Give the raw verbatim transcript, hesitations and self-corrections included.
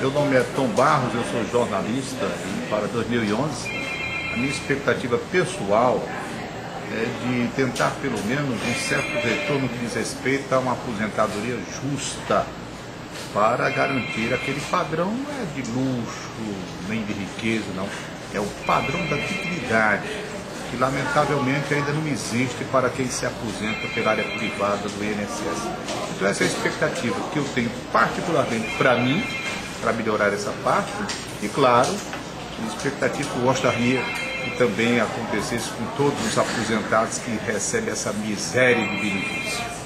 Meu nome é Tom Barros, eu sou jornalista e para dois mil e onze a minha expectativa pessoal é de tentar pelo menos um certo retorno que diz respeito a uma aposentadoria justa para garantir aquele padrão, não é de luxo, nem de riqueza, não. É o padrão da dignidade, que lamentavelmente ainda não existe para quem se aposenta pela área privada do I N S S. Então essa é a expectativa que eu tenho particularmente para mim, para melhorar essa parte, e claro, a expectativa que eu gostaria que também acontecesse com todos os aposentados que recebem essa miséria de benefício.